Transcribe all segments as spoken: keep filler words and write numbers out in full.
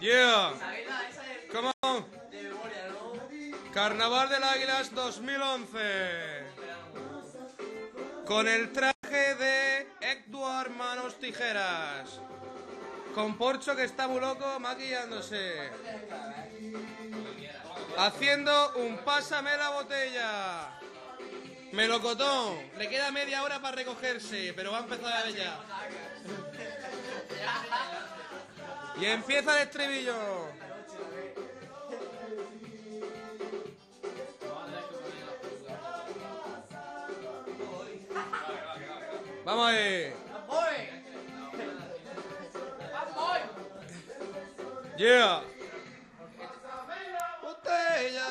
Yeah. Come on. Carnaval del Águilas dos mil once. Con el traje de Edward Manos Tijeras. Con Porcho, que está muy loco maquillándose. Haciendo un pásame la botella. Melocotón. Le queda media hora para recogerse, pero va a empezar ya. Y empieza el estribillo. Vamos ahí. Yeah. Botella.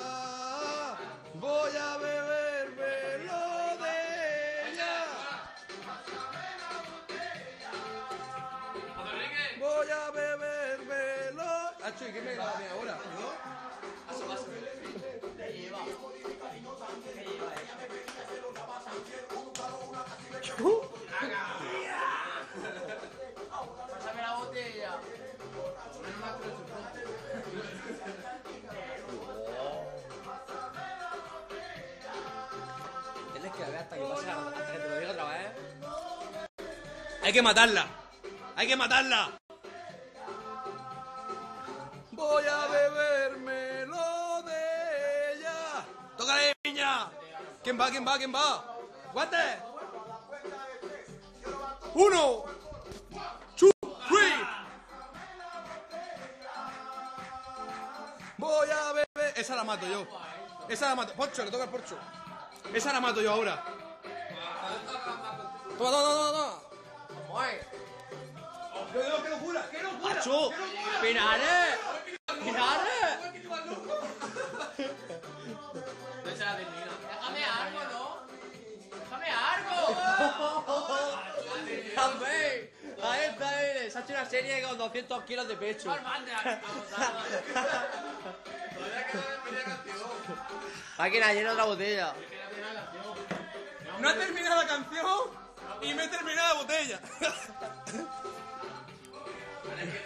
Voy a bebérmelo de ella. Voy a bebérmelo. Acho, ¿y qué me da a mí ahora? Paso, paso. ¿Qué lleva? ¿Qué lleva Uh. Pásame la botella. Tienes que ver hasta que pase, hasta que te lo diga otra vez. Hay que matarla. Hay que matarla. Voy a bebérmelo de ella. ¡Tócale, piña! ¿Quién va? ¿Quién va? ¿Quién va? ¡Guante! ¡Uno! ¡Two! ¡Three! Voy a beber... Esa la mato yo. Esa la mato. Porcho, le toca al Porcho. Esa la mato yo ahora. Toma, toma, toma, toma. ¡Qué locura! ¡Qué locura! ¡Achu! ¡Pinares! ¡Pinares! ¡Déjame algo, ¿no? ¡Déjame algo! ¡Déjame! Ahí está, ahí. Se ha hecho una serie con doscientos kilos de pecho. Aquí la llena otra botella. No he terminado la canción y me he terminado la botella.